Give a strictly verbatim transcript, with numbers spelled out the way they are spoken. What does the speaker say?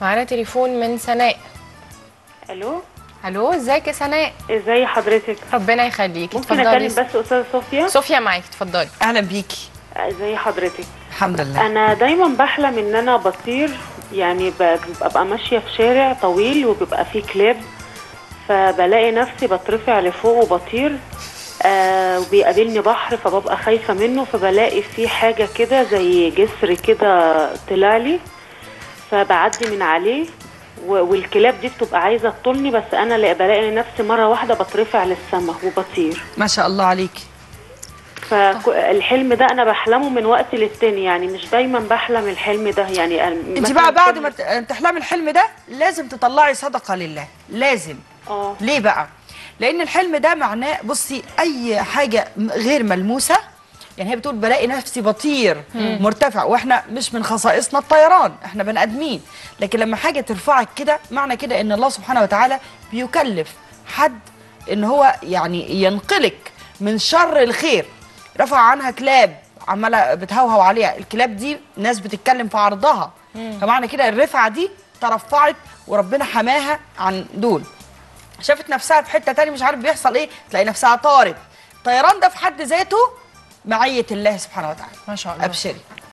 معانا تليفون من سناء. الو. الو، ازيك يا سناء؟ ازي حضرتك؟ ربنا يخليكي. ممكن اكلم بس استاذه صوفيا؟ صوفيا معاكي، اتفضلي. اهلا بيكي. ازي حضرتك؟ الحمد لله. انا دايما بحلم ان انا بطير، يعني ببقى ماشيه في شارع طويل وبيبقى فيه كلاب، فبلاقي نفسي بترفع لفوق وبطير، آه وبيقابلني بحر فببقى خايفه منه، فبلاقي فيه حاجه كده زي جسر كده طلع لي، فبعدي من عليه والكلاب دي بتبقى عايزه تطولني، بس انا بلاقي نفسي مره واحده بترفع للسما وبطير. ما شاء الله عليكي. فالحلم ده انا بحلمه من وقت للتاني، يعني مش دايما بحلم الحلم ده. يعني انت بقى بعد ما تحلمي الحلم ده لازم تطلعي صدقه لله، لازم. اه ليه بقى؟ لان الحلم ده معناه، بصي، اي حاجه غير ملموسه، يعني هي بتقول بلاقي نفسي بطير مم. مرتفع، واحنا مش من خصائصنا الطيران، احنا بني ادمين، لكن لما حاجه ترفعك كده معنى كده ان الله سبحانه وتعالى بيكلف حد ان هو يعني ينقلك من شر الخير. رفع عنها كلاب عماله بتهوهو عليها، الكلاب دي ناس بتتكلم في عرضها، مم. فمعنى كده الرفعه دي ترفعت وربنا حماها عن دول. شافت نفسها في حته تاني مش عارف بيحصل ايه، تلاقي نفسها طارت. الطيران ده في حد ذاته معية الله سبحانه وتعالى. ما شاء الله. ابشري.